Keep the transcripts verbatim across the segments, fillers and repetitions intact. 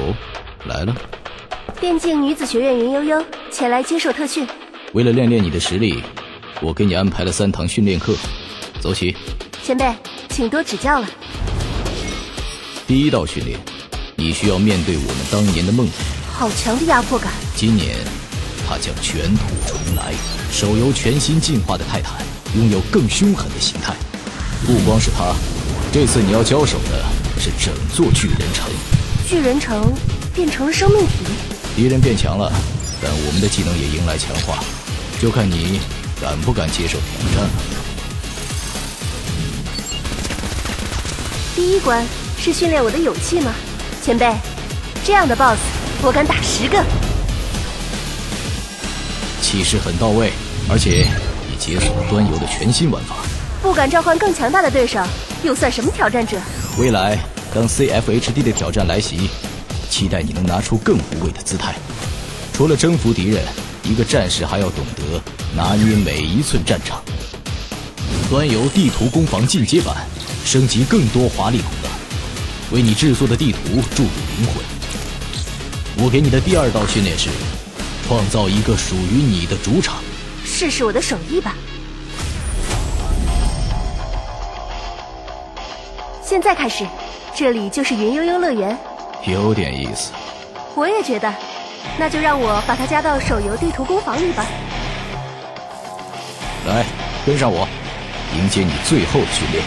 哦，来了。 电竞女子学院云悠悠前来接受特训。 为了练练你的实力，我给你安排了三堂训练课，走起。 前辈，请多指教了。 第一道训练，你需要面对我们当年的梦想。 好强的压迫感。 今年，它将卷土重来。手游全新进化的泰坦，拥有更凶狠的形态。不光是它，这次你要交手的是整座巨人城。 巨人城变成了生命体。 敌人变强了，但我们的技能也迎来强化，就看你敢不敢接受挑战了。 第一关是训练我的勇气吗？前辈，这样的 boss 我敢打十个。 气势很到位，而且你解锁了端游的全新玩法。 不敢召唤更强大的对手，又算什么挑战者？ 未来当 C F H D 的挑战来袭，期待你能拿出更无畏的姿态。除了征服敌人，一个战士还要懂得拿捏每一寸战场。端游地图攻防进阶版升级更多华丽功能，为你制作的地图注入灵魂。我给你的第二道训练是创造一个属于你的主场。 试试我的手艺吧。现在开始，这里就是云悠悠乐园。 有点意思。 我也觉得，那就让我把它加到手游地图攻防里吧。 来，跟上我，迎接你最后的训练。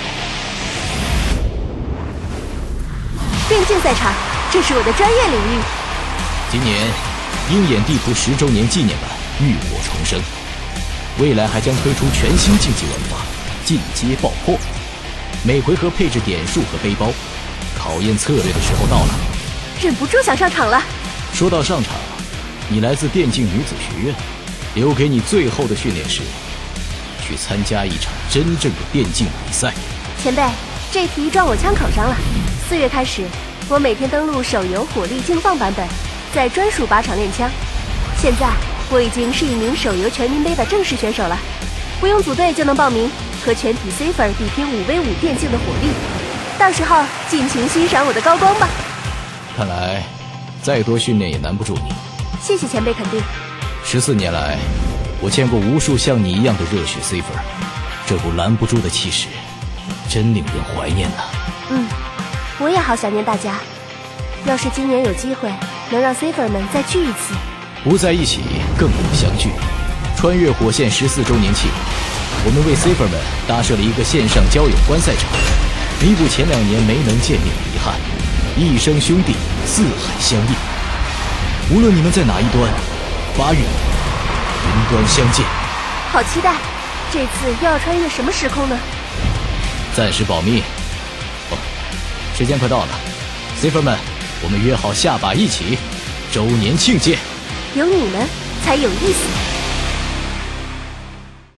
电竞赛场，这是我的专业领域。 今年，鹰眼地图十周年纪念版浴火重生，未来还将推出全新竞技玩法——进阶爆破。每回合配置点数和背包，考验策略的时候到了。 忍不住想上场了。 说到上场，你来自电竞女子学院，留给你最后的训练是去参加一场真正的电竞比赛。 前辈，这题撞我枪口上了。四月开始，我每天登录手游火力竞放版本，在专属靶场练枪。现在我已经是一名手游全民杯的正式选手了，不用组队就能报名，和全体 C 粉比拼五 v 五电竞的火力。到时候尽情欣赏我的高光吧。 看来再多训练也难不住你。 谢谢前辈肯定。 十四年来，我见过无数像你一样的热血 C 粉，这股拦不住的气势，真令人怀念呐。 嗯，我也好想念大家。要是今年有机会能让 C 粉们再聚一次， 不在一起更不相聚。穿越火线十四周年庆，我们为 C 粉们搭设了一个线上交友观赛场，弥补前两年没能见面的遗憾。一生兄弟，四海相依。无论你们在哪一端，八月云端相见。 好期待，这次又要穿越什么时空呢？ 暂时保密。哦，时间快到了 ，C 粉们，我们约好下把一起，周年庆见。 有你们才有意思。